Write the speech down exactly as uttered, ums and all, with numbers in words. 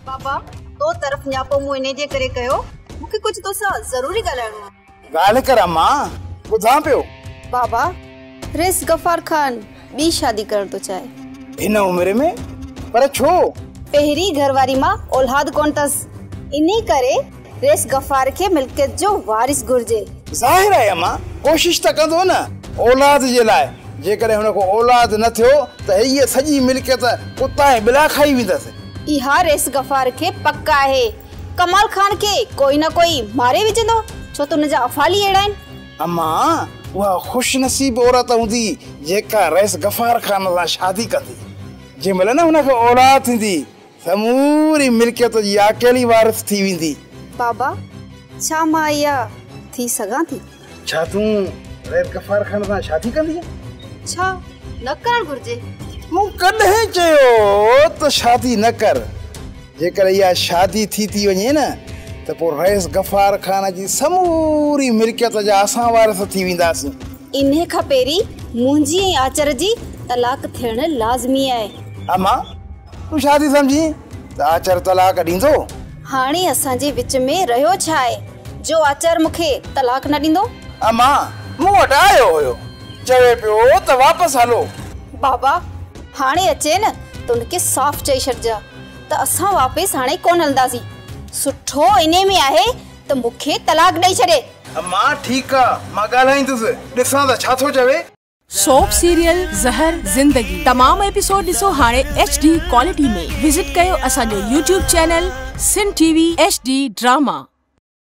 बाबा तो तरफ न्यापो मु इने जे करे कयो मुखे कुछ तो सा जरूरी ॻाल्हाइणो आहे। गाल कर अम्मा ॿुधां पियो। बाबा रेस गफार खान बी शादी करण तो चाहे इन उम्र में, पर छो? पहिरी घरवारी मां औलाद कोन तस, इने करे रेस गफार के मिल्कियत जो वारिस घुर्जे। ज़ाहिर है अम्मा कोशिश त कंदो न औलाद जे लाइ। जेकॾहिं हुन को औलाद न थियो त हीअ सॼी मिल्कियत कुता ऐं बिला खाई वेंदसि। इहा रेस गफार के पक्का है कमाल खान के कोई ना कोई मारे विझंदो, छो तो उनजा अफ़ाली अहिड़ा आहिनि। अम्मा उहा खुश नसीब औरत हूंदी जेका रेस गफार खान सां शादी कंदी। जंहिंमहिल न हुनखे औलाद थींदी समूरी मिल्कियत जी अकेली वारिस थी वेंदी। बाबा छा मां इहा थी सघां थी? छा तूं रेस गफार खान सां शादी कंदी? छा न करण घुर्जे? मूं कॾहिं चयो त शादी न कर। जेकर इहा शादी थी थी वञे न त पोइ रेस गफार खान जी समूरी मिल्कियत जा असां वारिस थी वेंदासीं। इन्हे खां पहिरीं मुंहिंजी ऐं आचर जी तलाक थियण लाज़मी आहे। अम्मा तूं शादी समझी त आचर तलाक ॾींदो? हाणे असांजे विच में रहियो छा आहे जो आचर मूंखे तलाक न ॾींदो? अम्मा मूं वटि आयो हुयो, चवे पियो त वापसि हलो। बाबा हाणे अचे न त उनखे साफ़ चई छॾिजा त असां वापसि हाणे कोन हलंदासीं। सुठो इने में आहे त मूंखे तलाक ॾेई छॾे। अम्मा ठीकु आहे मां ॻाल्हाईंदुसि, ॾिसां त छा थो चवे। सोप सीरियल ज़हर ज़िंदगी तमाम एपिसोड ॾिसो हाणे एच डी क्वालिटी में। विजिट कयो असांजो यूट्यूब चैनल सिन टीवी एच डी ड्रामा।